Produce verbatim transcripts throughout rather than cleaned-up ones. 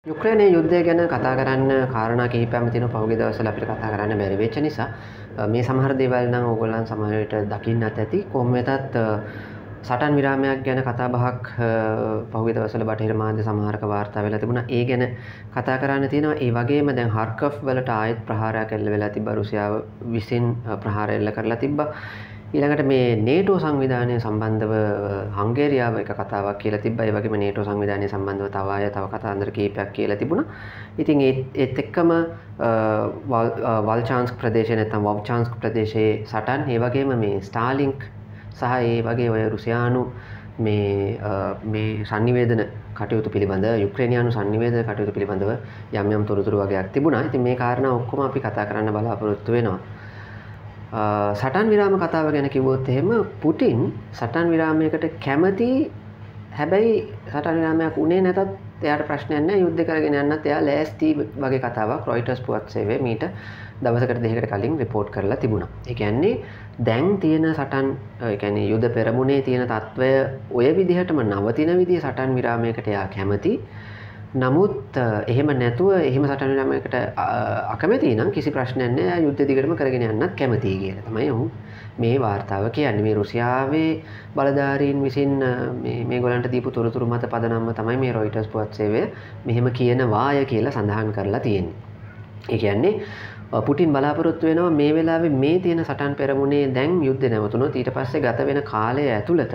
යුක්‍රේනයේ යුද්ධය ගැන කතා කරන්න කාරණා කිහිපයක් තියෙනවා. පහුගිය දවස්වල අපිට කතා කරන්න බැරි වෙච්ච නිසා මේ සමහර දේවල් නම් ඕගොල්ලන් සමහර විට දකින්නත් ඇති. කොහොම වෙතත් සටන් විරාමයක් ගැන කතා බහක් පහුගිය දවස්වල බටහිර මාධ්‍ය සමහරක වාර්තා වෙලා තිබුණා. ඒ ගැන කතා කරන්න තියෙනවා. ඒ වගේම දැන් හාර්කව් වලට ආයෙත් ප්‍රහාරයක් එල්ල වෙලා තිබ්බා. රුසියාව විසින් ප්‍රහාර එල්ල කරලා තිබ්බා. ඊළඟට මේ නේටෝ සංවිධානය සම්බන්ධව හංගේරියාව එක කතාවක් කියලා තිබ්බා. ඒ වගේම නේටෝ සංවිධානය සම්බන්ධව තව අය තව කතාන්දර කීපයක් කියලා තිබුණා. ඉතින් ඒත් එක්කම වල්චාන්ස්ක් ප්‍රදේශයේ නැත්නම් වොව්චාන්ස්ක් ප්‍රදේශයේ සටන්, ඒ වගේම මේ ස්ටාර්ලින්ක් සහ ඒ වගේ ඔය රුසියානු මේ මේ sannivedana කටයුතු පිළිබඳ යුක්‍රේනියානු sannivedana කටයුතු පිළිබඳව යම් යම් තොරතුරු වගේක් තිබුණා. ඉතින් මේ කාරණා ඔක්කොම අපි කතා කරන්න බලාපොරොත්තු වෙනවා. සටන් විරාම කතාව ගැන කිව්වොත් එහෙම පුටින් සටන් විරාමයකට කැමති, හැබැයි සටන් විරාමයක් උනේ නැතත් එයාට ප්‍රශ්නයක් නැහැ, යුද්ධ කරගෙන යන්නත් එයා ලෑස්ති වගේ කතාවක් රොයිටර්ස් පුවත් සේවය මීට දවසකට දෙකකට කලින් රිපෝට් කරලා තිබුණා. ඒ කියන්නේ දැන් තියෙන සටන්, ඒ කියන්නේ යුද පෙරමුණේ තියෙන තත්වය ඔය විදිහටම නවතින විදිහ සටන් විරාමයකට එයා කැමති. නමුත් එහෙම නැතුව එහෙම සටන් විරාමයකට අකමැති නම් කිසි ප්‍රශ්නයක් නැහැ, යුද්ධ දිගටම කරගෙන යන්නත් කැමතියි කියලා තමයි ඔහු මේ වාර්තාව කියන්නේ. මේ රුසියාවේ බලධාරීන් විසින් මේ මේගොල්ලන්ට දීපු තොරතුරු මත පදනම්ම තමයි මේ රොයිටර්ස් පුවත් සේවය මෙහෙම කියන වාය කියලා සඳහන් කරලා තියෙන්නේ. ඒ කියන්නේ පුටින් බලාපොරොත්තු වෙනවා මේ වෙලාවේ මේ තියෙන සටන් පෙරමුණේ දැන් යුද්ධ නැවතුනොත් ඊට පස්සේ ගත වෙන කාලය ඇතුළත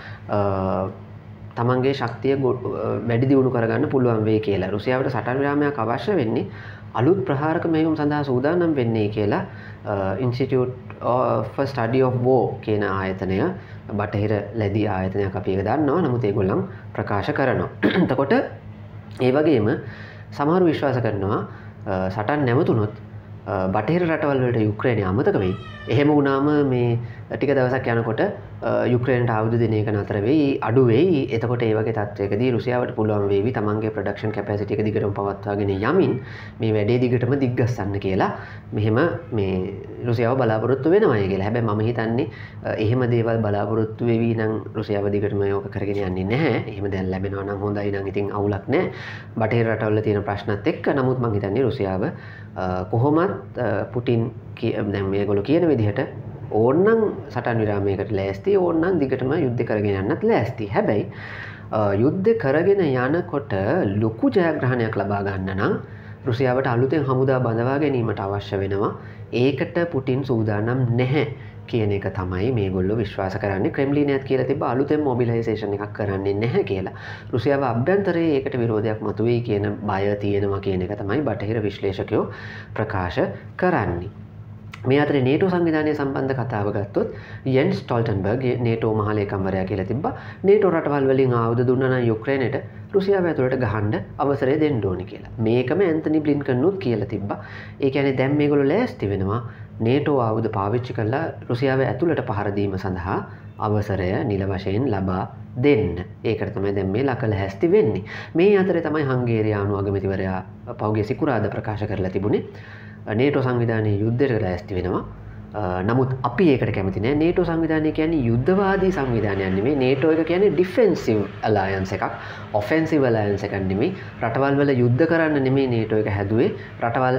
තමන්ගේ ශක්තිය වැඩි දියුණු කරගන්න පුළුවන් වෙයි කියලා. රුසියාවට සටන් විරාමයක් අවශ්‍ය වෙන්නේ අලුත් ප්‍රහාරක මෙහෙයුම් සඳහා සූදානම් වෙන්නේ කියලා Institute of Study of War කියන ආයතනය, බටහිර ලැබී ආයතනයක් අපි ඒක දන්නවා. නමුත් ඒගොල්ලන් ප්‍රකාශ කරනවා. එතකොට ඒ වගේම සමහර විශ්වාස කරනවා සටන් නැවතුනොත් බටහිර රටවල් වලට යුක්‍රේනය අමතක වෙයි. එහෙම වුණාම මේ ටික දවසක් යනකොට යුක්‍රේනට ආයුධ දෙන එක නතර වෙයි, අඩු වෙයි. එතකොට ඒ වගේ තත්ත්වයකදී රුසියාවට පුළුවන් වේවි තමන්ගේ ප්‍රොඩක්ෂන් කැපැසිටි එක දිගටම පවත්වාගෙන යමින් මේ වැඩේ දිගටම දිග්ගස්සන්න කියලා මෙහෙම මේ රුසියාව බලාපොරොත්තු වෙනවා කියලා. හැබැයි මම හිතන්නේ එහෙම දේවල් බලාපොරොත්තු වෙවි නම් රුසියාව දිගටම ඒක කරගෙන යන්නේ නැහැ. එහෙම දැන් ලැබෙනවා නම් හොඳයි නම් ඉතින් අවුලක් නැහැ බටහිර රටවල තියෙන ප්‍රශ්නත් එක්ක. නමුත් මම හිතන්නේ රුසියාව කොහොමත් පුටින් දැන් මේගොල්ලෝ කියන විදිහට ඕන්නම් සටන් විරාමයකට ලෑස්ති, ඕන්නම් දිගටම යුද්ධ කරගෙන යන්නත් ලෑස්ති. හැබැයි යුද්ධ කරගෙන යනකොට ලොකු ජයග්‍රහණයක් ලබා ගන්න නම් රුසියාවට අලුතෙන් හමුදා බඳවා ගැනීමට අවශ්‍ය වෙනවා. ඒකට පුටින් සූදානම් නැහැ කියන එක තමයි මේගොල්ලෝ විශ්වාස කරන්නේ. ක්‍රෙම්ලිනයත් කියලා තිබ්බ අලුතෙන් මොබිලයිසේෂන් එකක් කරන්නේ නැහැ කියලා. රුසියාව අභ්‍යන්තරයේ ඒකට විරෝධයක් මතුවේයි කියන බය තියෙනවා කියන එක තමයි බටහිර විශ්ලේෂකයෝ ප්‍රකාශ කරන්නේ. මේ අතරේ නේටෝ සංවිධානය සම්බන්ධ කතාව ගත්තොත් යෙන්ස් ස්ටොල්ටන්බර්ග් නේටෝ මහලේකම්වරයා කියලා තිබ්බා නේටෝ රටවල් වලින් ආයුධ දුන්නා නම් යුක්‍රේනයට රුසියාව ඇතුළට ගහන්න අවසරය දෙන්න ඕනේ කියලා. මේකම ඇන්තනි බ්ලින්කන්නුත් කියලා තිබ්බා. ඒ කියන්නේ දැන් මේගොල්ලෝ ලෑස්ති වෙනවා නේටෝ ආයුධ පාවිච්චි කරලා රුසියාව ඇතුළට පහර දීම සඳහා අවසරය නිල වශයෙන් ලබා දෙන්න. ඒකට තමයි දැන් මේ ලකල හැස්ති වෙන්නේ. මේ අතරේ තමයි හංගේරියානු අගමැතිවරයා පෞගේ සිකුරාදා ප්‍රකාශ කරලා තිබුණේ නේටෝ සංවිධානයේ යුද්ධයට ලෑස්ති වෙනවා. නමුත් අපි ඒකට කැමති නෑ. නේටෝ සංවිධානය කියන්නේ යුද්ධවාදී සංවිධානයක් නෙමෙයි. නේටෝ එක කියන්නේ ඩිෆෙන්සිව් අලයන්ස් එකක්, ඔෆෙන්සිව් අලයන්ස් එකක් නෙමෙයි. රටවල් වල යුද්ධ කරන්න නෙමෙයි නේටෝ එක හැදුවේ. රටවල්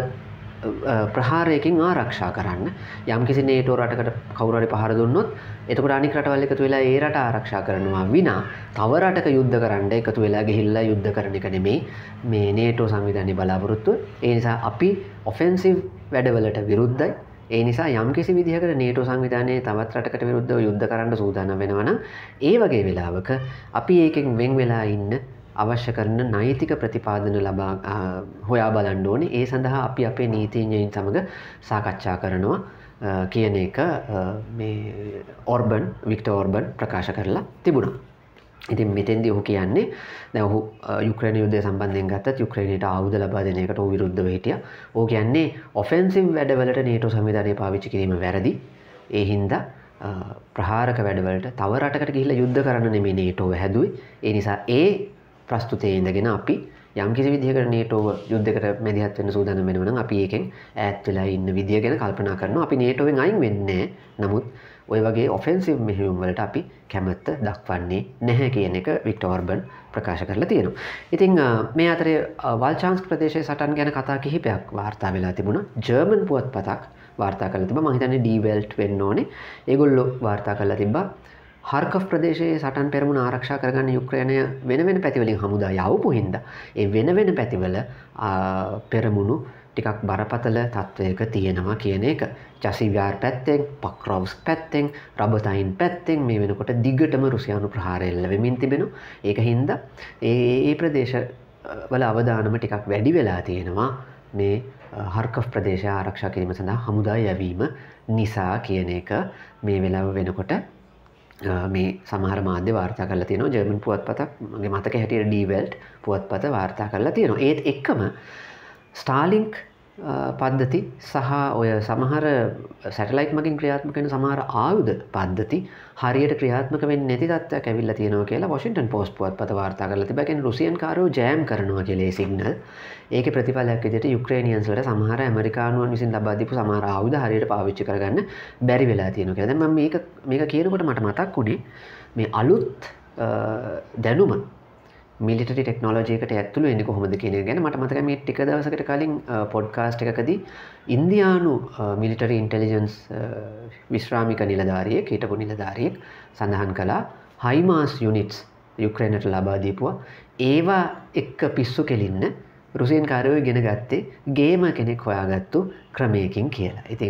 ප්‍රහාරයකින් ආරක්ෂා කරන්න. යම්කිසි නේටෝ රටකට කවුරු හරි පහර දුන්නොත් එතකොට අනික් රටවල් එකතු වෙලා ඒ රට ආරක්ෂා කරනවා විනා තව රටක යුද්ධ කරන්න එකතු වෙලා ගිහිල්ලා යුද්ධ කරන එක නෙමෙයි මේ නේටෝ සංවිධානයේ බලාපොරොත්තුව. ඒ නිසා අපි ඔෆෙන්සිව් වැඩවලට විරුද්ධයි. ඒ නිසා යම්කිසි විදිහකට නේටෝ සංවිධානයේ තවත් රටකට විරුද්ධව යුද්ධ කරන්න සූදානම් වෙනවා නම් ඒ වගේ වෙලාවක අපි ඒකෙන් වෙන් වෙලා ඉන්න අවශ්‍ය කරන නෛතික ප්‍රතිපාදන ලබා හොයා බලන්න ඕනේ. ඒ සඳහා අපි අපේ නීතිඥයින් සමග සාකච්ඡා කරනවා කියන එක මේ ඕර්බන් වික්ටර් ඕර්බන් ප්‍රකාශ කරලා තිබුණා. ඉතින් මෙතෙන්දී ඔහු කියන්නේ දැන් ඔහු යුක්‍රේන යුද්ධය සම්බන්ධයෙන් ගත්තත් යුක්‍රේනයට ආයුධ ලබා දෙන එකට ඔහු විරුද්ධව හිටියා. ඔහු කියන්නේ ඔෆෙන්සිව් වැඩවලට නේටෝ සංවිධානය පාවිච්චි කිරීම වැරදි. ඒ හින්දා ප්‍රහාරක වැඩවලට තව රටකට ගිහිල්ලා යුද්ධ කරන්න නෙමෙයි නේටෝව හැදුවේ. ඒ නිසා ඒ ප්‍රස්තුතයේ ඉඳගෙන අපි යම්කිසි විදිහකට නේටෝව යුද්ධයකට මැදිහත් වෙන්න සූදානම් වෙනවා නම් අපි ඒකෙන් ඈත් වෙලා ඉන්න විදිය ගැන කල්පනා කරනවා. අපි නේටෝවෙන් අයින් වෙන්නේ නැහැ. නමුත් ඔය වගේ ඔෆෙන්සිව් මෙහෙයුම් වලට අපි කැමැත්ත දක්වන්නේ නැහැ කියන එක වික්ටර් ඕර්බන් ප්‍රකාශ කරලා තියෙනවා. ඉතින් මේ අතරේ වල්චාන්ස්ක් ප්‍රදේශයේ සටන් ගැන කතා කිහිපයක් වාර්තා වෙලා තිබුණා. ජර්මන් පුවත්පතක් වාර්තා කරලා තිබ්බා. මම හිතන්නේ ඩී වෙල්ට් වෙන්න ඕනේ. ඒගොල්ලෝ වාර්තා කරලා තිබ්බා හාර්කව් ප්‍රදේශයේ සටන් පෙරමුණ ආරක්ෂා කරගන්න යුක්‍රේනය වෙන වෙන පැතිවලින් හමුදා යවපු හින්දා ඒ වෙන වෙන පැතිවල පෙරමුණු ටිකක් බරපතල තත්වයක තියෙනවා කියන එක. චසිව්‍යාර් පැත්තෙන්, පක්‍රොව්ස්ක් පැත්තෙන්, රබතයින් පැත්තෙන් මේ වෙනකොට දිගටම රුසියානු ප්‍රහාර එල්ල වෙමින් තිබෙනවා. ඒක හින්දා ඒ ඒ ප්‍රදේශ වල අවදානම ටිකක් වැඩි වෙලා තියෙනවා මේ හාර්කව් ප්‍රදේශය ආරක්ෂා කිරීම සඳහා හමුදා යැවීම නිසා කියන එක මේ වෙලාව වෙනකොට මේ සමහර මාධ්‍ය වාර්තා කරලා තියෙනවා. ජර්මන් පුවත්පතක් මගේ මතක හැටියට ඩී වෙල්ට් පුවත්පත වාර්තා කරලා තියෙනවා. ඒත් එක්කම ස්ටාර්ලින්ක් පද්ධති සහ ඔය සමහර සැටලයිට් මගින් ක්‍රියාත්මක වෙන සමහර ආයුධ පද්ධති හරියට ක්‍රියාත්මක වෙන්නේ නැති තත්ත්වයක් ඇවිල්ලා තියෙනවා කියලා වොෂින්ටන් පෝස්ට් පුවත්පත වාර්තා කරලා තිබ්බා. කියන්නේ රුසියන් කාරයෝ ජෑම් කරනවා කියලා ඒ සිග්නල්. ඒකේ ප්‍රතිඵලයක් විදිහට යුක්‍රේනියන්ස් වලට සමහර ඇමරිකානුවන් විසින් ලබා දීපු සමහර ආයුධ හරියට පාවිච්චි කරගන්න බැරි වෙලා තියෙනවා කියලා. දැන් මම මේක මේක කියනකොට මට මතක් වුණේ මේ අලුත් දැනුම මිලිටරි ටෙක්නෝලොජි එකට ඇතුළු වෙන්නේ කොහොමද කියන එක ගැන මට මතකයි මේ ටික දවසකට කලින් පොඩ්කාස්ට් එකකදී ඉන්දියානු මිලිටරි ඉන්ටෙලිජන්ස් විශ්‍රාමික නිලධාරියෙක් හිටපු නිලධාරියෙක් සඳහන් කළා හයිමාස් යුනිට්ස් යුක්‍රේනයට ලබා දීපුවා ඒවා එක්ක පිස්සු කෙලින්න රුසියන් කාරයෝ ඉගෙන ගත්තේ ගේම කෙනෙක් හොයාගත්තු ක්‍රමයකින් කියලා. ඉතින්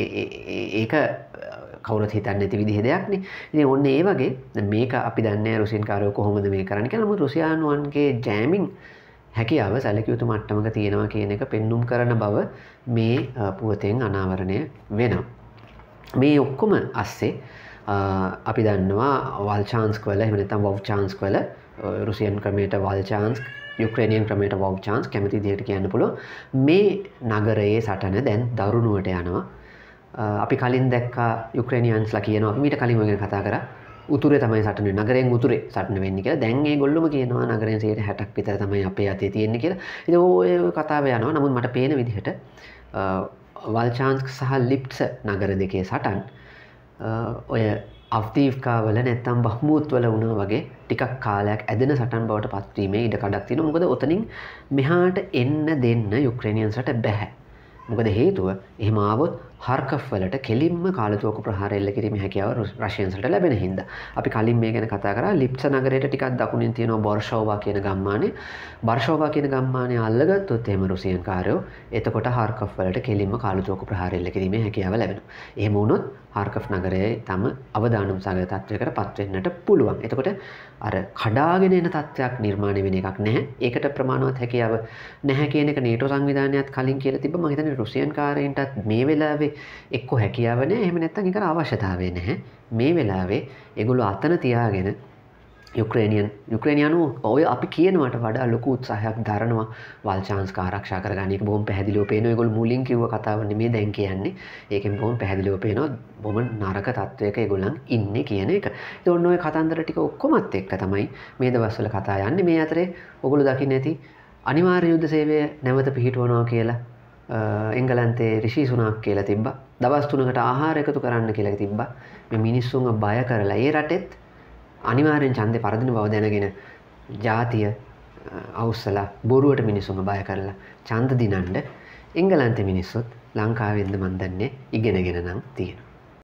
ඒක කවුරුත් හිතන්නේ නැති විදිහේ දෙයක්නේ. ඉතින් ඔන්න ඒ වගේ මේක අපි දන්නේ රුසියන් කාරයෝ කොහොමද මේ කරන්නේ කියලා. නමුත් රුසියානුවන්ගේ ජෑමින් හැකියාව සැලකිය යුතු මට්ටමක තියෙනවා කියන එක පෙන්눔 කරන බව මේ පුවතෙන් අනාවරණය වෙනවා. මේ ඔක්කොම අස්සේ අපි දන්නවා වල්චාන්ස්ක් වල එහෙම නැත්නම් වොව්චාන්ස්ක් වල රුසියන් ක්‍රමයට වල්චාන්ස්ක් යුක්‍රේනියන් ක්‍රමයට වොව්චාන්ස්ක් කැමති විදිහට කියන්න පුළුවන්. මේ නගරයේ සටන දැන් දරුණුවට යනවා. අපි කලින් දැක්කා යුක්‍රේනියන්ස්ලා කියනවා අපි මීට කලින් ඔය ගැන කතා කරා උතුරේ තමයි සටන වෙන්නේ නගරයෙන් උතුරේ සටන වෙන්නේ කියලා. දැන් ඒගොල්ලොම කියනවා නගරයෙන් සියයට හැටක් විතර තමයි අපේ අතේ තියෙන්නේ කියලා. ඉතින් ඔය කතාව යනවා. නමුත් මට පේන විදිහට වල්චාන්ස්ක් සහ ලිප්ට්ස් නගර දෙකේ සටන් ඔය අව්දීව්කා වල නැත්තම් බහ්මුත් වල වුණා වගේ ටිකක් කාලයක් ඇදෙන සටන් බවට පත්වීමේ ඉඩ කඩක් තියෙනවා. මොකද ඔතනින් මෙහාට එන්න දෙන්න යුක්‍රේනියන්ස්ලට බැහැ. මොකද හේතුව එහෙම ආවොත් හාර්කව් වලට කෙලින්ම කාලතුවක්කු ප්‍රහාර එල්ල කිරීමේ හැකියාව රෂියන්ස්ලට ලැබෙන හින්දා. අපි කලින් මේ ගැන කතා කරා ලිප්ට්ස් නගරයට ටිකක් දකුණින් තියෙනවා බොර්ෂෝවා කියන ගම්මානේ. බර්ෂෝවා කියන ගම්මානේ අල්ලගත්තොත් එහෙම රුසියන් කාරයෝ එතකොට හාර්කව් වලට කෙලින්ම කාලතුවක්කු ප්‍රහාර එල්ල කිරීමේ හැකියාව ලැබෙනවා. එහෙම වුණොත් හාර්කව් නගරයේ තම අවදානම් සාගත තත්වයකට පත් වෙන්නට පුළුවන්. එතකොට අර කඩාගෙන එන තත්වයක් නිර්මාණය වෙන එකක් නැහැ. ඒකට ප්‍රමාණවත් හැකියාව නැහැ කියන එක නේටෝ සංවිධානයත් කලින් කියලා තිබ්බ. මම හිතන්නේ රුසියන් කාරයින්ටත් මේ වෙලාවේ එක්ක හැකියාව නැහැ. එහෙම නැත්නම් ඒකට අවශ්‍යතාවය නැහැ. මේ වෙලාවේ ඒගොල්ලෝ අතන තියාගෙන යුක්‍රේනියන් යුක්‍රේනියානු ඔය අපි කියනවට වඩා ලොකු උත්සාහයක් දරනවා වල්චාන්ස්ක් ආරක්ෂා කරගන්න. ඒක බොහොම පැහැදිලිව පේනවා. ඒගොල්ලෝ මුලින් කිව්ව කතාව නෙමෙයි දැන් කියන්නේ. ඒකෙන් බොහොම පැහැදිලිව පේනවා බොහොම නරක තත්වයක ඒගොල්ලන් ඉන්නේ කියන එක. ඉතින් ඔන්න ඔය කතන්දර ටික ඔක්කොමත් එක්ක තමයි මේ දවස්වල කතා යන්නේ. මේ අතරේ ඔයගොල්ලෝ දකින්න ඇති අනිවාර්ය යුද්ධ සේවය නැවත පිහිටවනවා කියලා එංගලන්තේ රිෂි සුනාක් කියලා තිබ්බා. දවස් තුනකට ආහාර එකතු කරන්න කියලා තිබ්බා. මේ මිනිස්සුන්ව බය කරලා ඒ රටෙත් අනිවාර්යෙන් ඡන්දේ පරදින බව දැනගෙන ජාතිය අවුස්සලා බොරුවට මිනිස්සුන්ව බය කරලා ඡන්ද දිනන්න එංගලන්තේ මිනිස්සුත් ලංකාවෙන්ද මන් දන්නේ ඉගෙනගෙන නම් තියෙනවා.